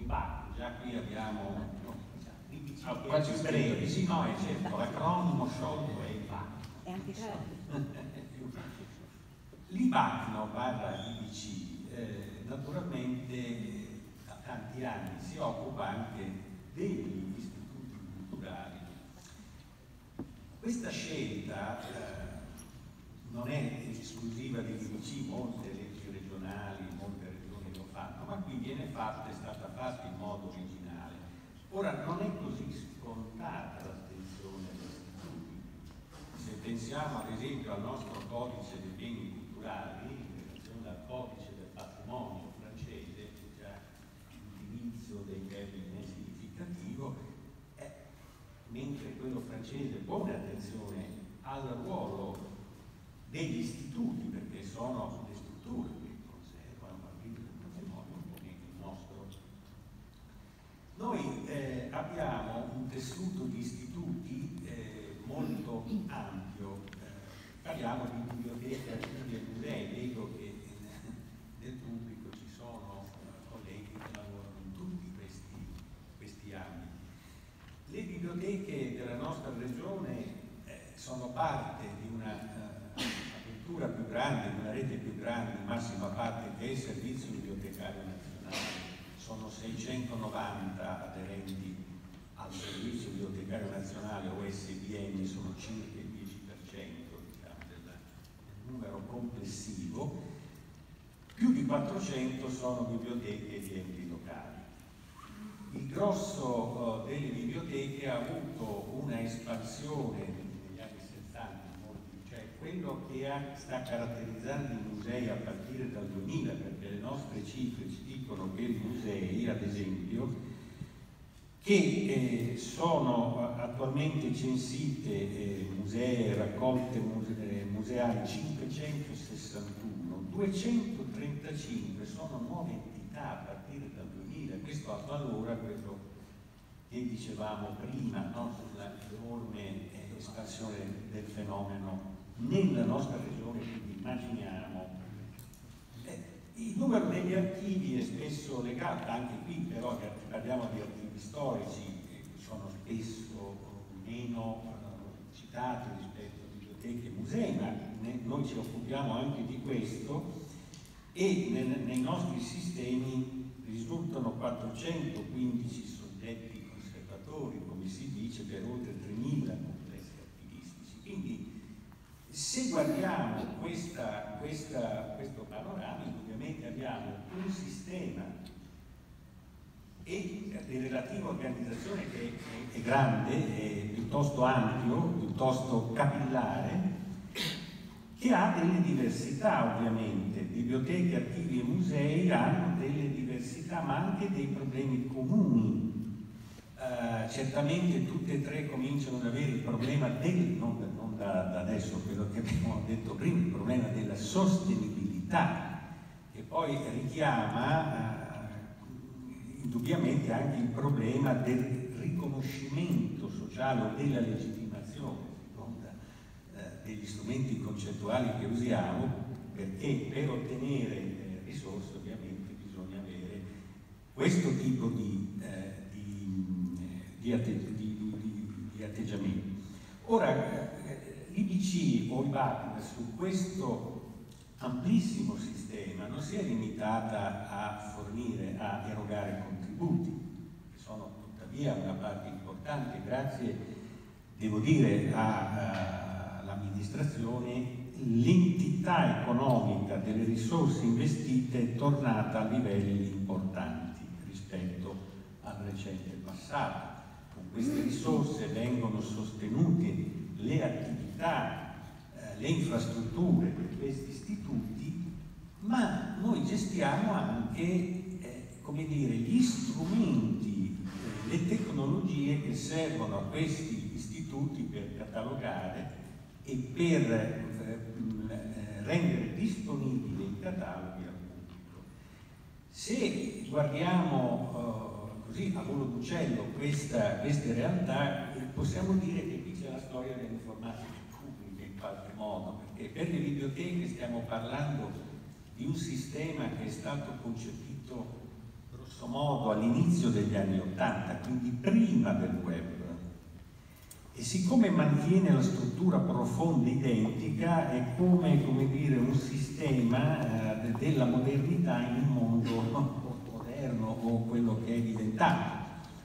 l'IBAC, già qui abbiamo quasi brevi, sì, no, è certo, l'acronimo sciolto è IBAC. È anche L'IBAC, no, barra IBC, naturalmente da tanti anni si occupa anche degli istituti culturali. Questa scelta non è esclusiva di IBC, molte leggi regionali, molte regioni lo fanno, ma qui viene fatta, è stata fatta in modo originale. Ora non è così scontata l'attenzione agli istituti. Se pensiamo ad esempio al nostro codice dei beni culturali, in relazione al codice del patrimonio francese, c'è già l'utilizzo dei termini significativo, mentre quello francese pone attenzione al ruolo degli istituti, perché sono le strutture che conservano il patrimonio, un po' meno il nostro. Noi abbiamo un tessuto di istituti molto ampio, parliamo di biblioteche, archivi e musei. Vedo che nel pubblico ci sono colleghi che lavorano in tutti questi ambiti. Le biblioteche della nostra regione sono parte di una cultura più grande, di una rete più grande, in massima parte, che è il Servizio Bibliotecario Nazionale. Sono 690 aderenti al Servizio Bibliotecario Nazionale, OSBN, sono circa il 10%, diciamo, del numero complessivo. Più di 400 sono biblioteche di enti locali. Il grosso delle biblioteche ha avuto una espansione negli anni 60, cioè quello che sta caratterizzando i musei a partire dal 2000, perché le nostre cifre ci dicono che i musei, ad esempio, che sono attualmente censite musei e raccolte museali 561, 235 sono nuove entità a partire dal 2000. Questo avvalora quello che dicevamo prima, no? Sulla enorme espansione del fenomeno nella nostra regione, quindi immaginiamo. Il numero degli archivi è spesso legato, anche qui però parliamo di archivi storici, che sono spesso meno citati rispetto a biblioteche e musei, ma noi ci occupiamo anche di questo, e nei nostri sistemi risultano 415 soggetti conservatori, come si dice, per oltre 3.000 complessi archivistici. Quindi se guardiamo questo panorama, ovviamente abbiamo un sistema e di relativa organizzazione che è grande, è piuttosto ampio, piuttosto capillare, che ha delle diversità ovviamente. Biblioteche, archivi e musei hanno delle diversità, ma anche dei problemi comuni. Certamente tutte e tre cominciano ad avere il problema non da adesso, quello che abbiamo detto prima, il problema della sostenibilità, che poi richiama indubbiamente anche il problema del riconoscimento sociale o della legittimazione, seconda degli strumenti concettuali che usiamo, perché per ottenere risorse ovviamente bisogna avere questo tipo di atteggiamenti. Ora, l'IBC o il BAC su questo amplissimo sistema non si è limitata a fornire, a erogare contributi, che sono tuttavia una parte importante, grazie, devo dire, all'amministrazione. L'entità economica delle risorse investite è tornata a livelli importanti rispetto al recente passato. Con queste risorse vengono sostenute le attività, le infrastrutture di questi istituti, ma noi gestiamo anche, come dire, gli strumenti, le tecnologie che servono a questi istituti per catalogare e per rendere disponibile i cataloghi al pubblico. Se guardiamo così a volo d'uccello queste realtà, possiamo dire che qui c'è la storia dell'informatica pubblica in qualche modo, perché per le biblioteche stiamo parlando di un sistema che è stato concepito grosso modo all'inizio degli anni '80, quindi prima del web. E siccome mantiene la struttura profonda identica, è come dire, un sistema della modernità in un mondo moderno o quello che è diventato.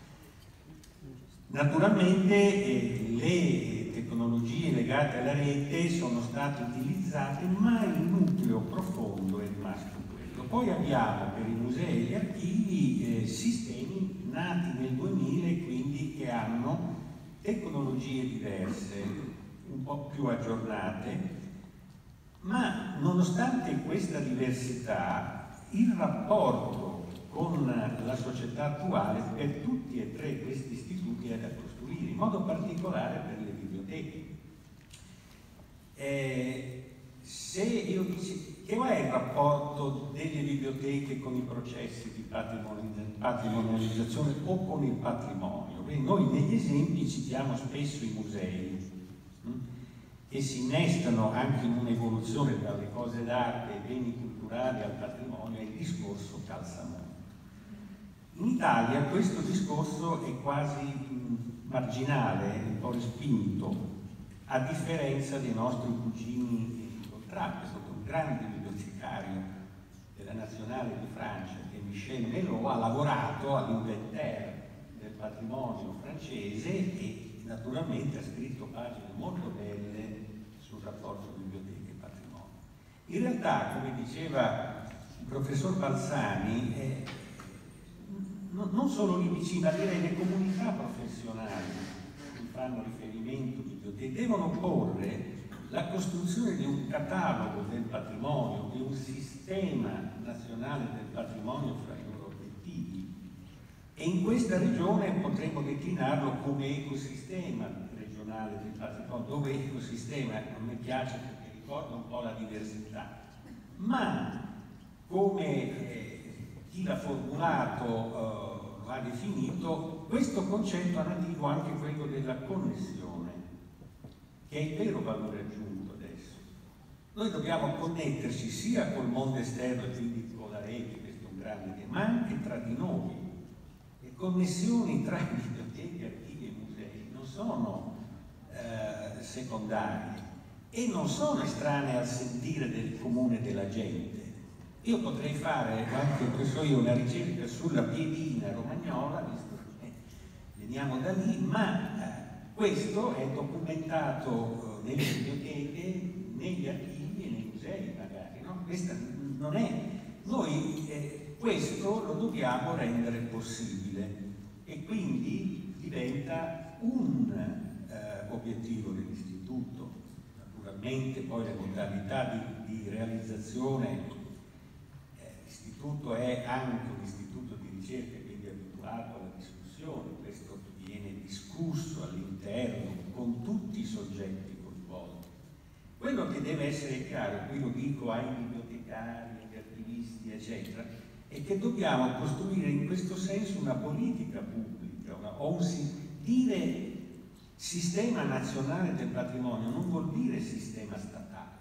Naturalmente le tecnologie legate alla rete sono state utilizzate, ma il nucleo profondo è rimasto quello. Poi abbiamo per i musei e gli archivi sistemi nati nel 2000 e quindi che hanno tecnologie diverse, un po' più aggiornate, ma nonostante questa diversità, il rapporto con la società attuale per tutti e tre questi istituti è da costruire, in modo particolare per le biblioteche. Se io dici, che è il rapporto delle biblioteche con i processi di patrimonializzazione o con il patrimonio? Quindi noi negli esempi citiamo spesso i musei che si innestano anche in un'evoluzione dalle cose d'arte ai beni culturali al patrimonio, e il discorso calza molto. In Italia questo discorso è quasi marginale, un po' respinto, a differenza dei nostri cugini d'Oltralpe. È stato un grande bibliotecario della Nazionale di Francia, che è Michel Melot, ha lavorato all'Inventaire del patrimonio francese e naturalmente ha scritto pagine molto belle sul rapporto biblioteca e patrimonio. In realtà, come diceva il professor Balsani, non solo lì vicino, ma direi le comunità professionali che fanno riferimento biblioteche devono porre la costruzione di un catalogo del patrimonio, di un sistema nazionale del patrimonio fra i loro obiettivi, e in questa regione potremmo declinarlo come ecosistema regionale del patrimonio, dove ecosistema non mi piace perché ricorda un po' la diversità, ma come chi l'ha formulato lo ha definito, questo concetto ha nativo anche quello della connessione, che è il vero valore aggiunto adesso. Noi dobbiamo connetterci sia col mondo esterno, e quindi con la rete, questo è un grande tema, ma anche tra di noi. Le connessioni tra biblioteche, archivi e musei non sono secondarie e non sono estranee al sentire del comune della gente. Io potrei fare anche una ricerca sulla piedina romagnola, visto che veniamo da lì, ma questo è documentato nelle biblioteche, negli archivi e nei musei magari, no? Questa non è. Noi questo lo dobbiamo rendere possibile e quindi diventa un obiettivo dell'istituto. Naturalmente poi le modalità di realizzazione. L'istituto è anche un istituto di ricerca, quindi è abituato alla discussione, questo viene discusso all'interno con tutti i soggetti coinvolti. Quello che deve essere chiaro, qui lo dico ai bibliotecari, agli attivisti, eccetera, è che dobbiamo costruire in questo senso una politica pubblica, dire sistema nazionale del patrimonio non vuol dire sistema statale,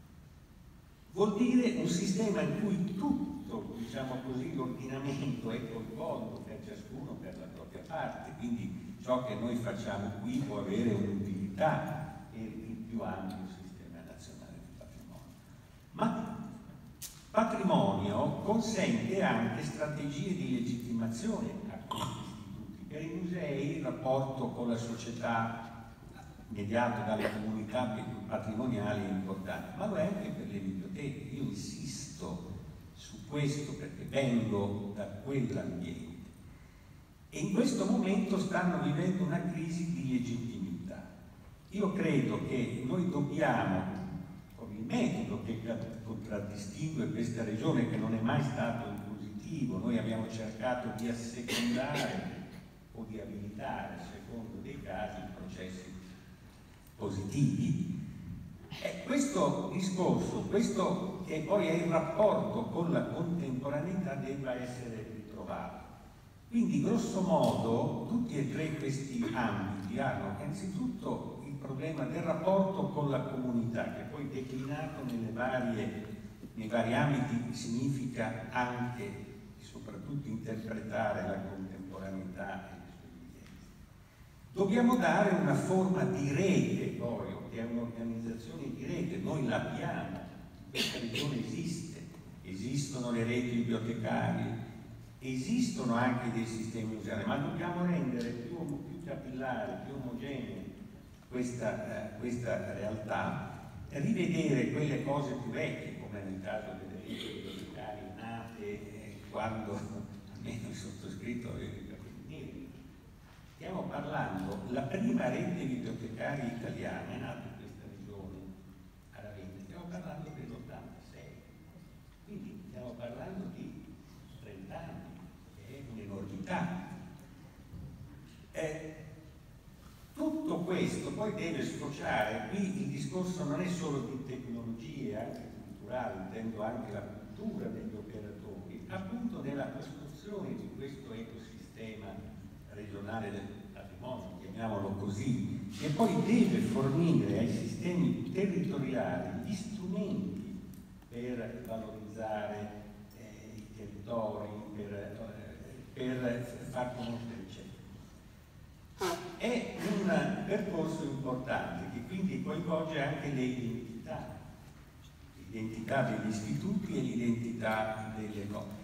vuol dire un sistema in cui tutto, diciamo così, l'ordinamento è coinvolto per ciascuno per la propria parte, quindi ciò che noi facciamo qui può avere un'utilità per il più ampio sistema nazionale del patrimonio. Ma patrimonio consente anche strategie di legittimazione a questi istituti. Per i musei il rapporto con la società mediato dalle comunità patrimoniali è importante, ma lo è anche per le biblioteche. Io insisto su questo perché vengo da quell'ambiente e in questo momento stanno vivendo una crisi di legittimità. Io credo che noi dobbiamo, con il metodo che contraddistingue questa regione, che non è mai stato in positivo, noi abbiamo cercato di assecondare o di abilitare, a secondo dei casi, processi positivi. Questo discorso, questo che poi è il rapporto con la contemporaneità, debba essere ritrovato. Quindi, grosso modo, tutti e tre questi ambiti hanno innanzitutto il problema del rapporto con la comunità, che poi declinato nei vari ambiti significa anche il soprattutto interpretare la contemporaneità e le sue esigenze. Dobbiamo dare una forma di rete, poi, che è un'organizzazione di rete, noi l'abbiamo, questa regione esiste, esistono le reti bibliotecarie, esistono anche dei sistemi museali, ma dobbiamo rendere più capillare, più omogenea questa realtà, rivedere quelle cose più vecchie, come nel caso delle reti bibliotecarie nate quando almeno il sottoscritto aveva i capelli neri. Stiamo parlando, la prima rete bibliotecaria italiana è nata in questa regione, a Ravenna, stiamo parlando dell'86, quindi stiamo parlando di 30 anni, che è un'enormità. Tutto questo poi deve sfociare, qui il discorso non è solo di tecnologie, anche culturali, intendo anche la cultura degli operatori, appunto nella costruzione di questo ecosistema regionale del patrimonio, chiamiamolo così, che poi deve fornire ai sistemi territoriali gli strumenti per valorizzare i territori, per far conoscere, eccetera. È un percorso importante che quindi coinvolge anche le l'identità degli istituti e l'identità delle cose.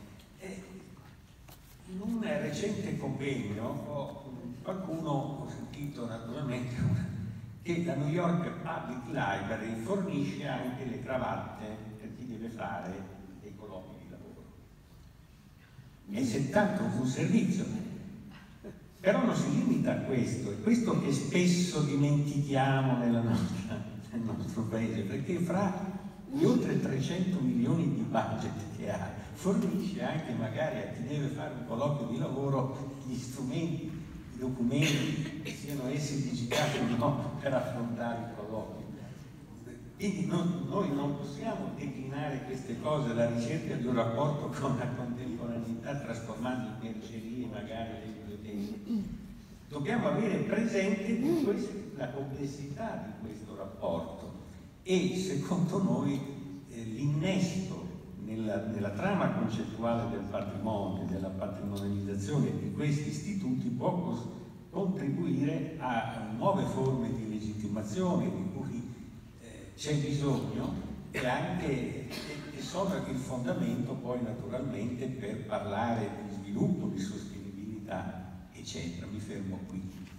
In un recente convegno qualcuno, ho sentito naturalmente, che la New York Public Library fornisce anche le cravatte per chi deve fare dei colloqui di lavoro. È senz'altro un servizio, però non si limita a questo, è questo che spesso dimentichiamo nel nostro paese, perché fra gli oltre 300 milioni di budget che ha, fornisce anche magari a chi deve fare un colloquio di lavoro gli strumenti, i documenti, siano essi digitali o no, per affrontare il colloquio. Quindi noi non possiamo declinare queste cose alla ricerca di un rapporto con la contemporaneità trasformando in mercerie magari le biblioteche. Dobbiamo avere presente la complessità di questo rapporto e secondo noi l'innesto nella trama concettuale del patrimonio, della patrimonializzazione di questi istituti può contribuire a nuove forme di legittimazione di cui c'è bisogno e sono il fondamento poi naturalmente per parlare di sviluppo, di sostenibilità, eccetera. Mi fermo qui.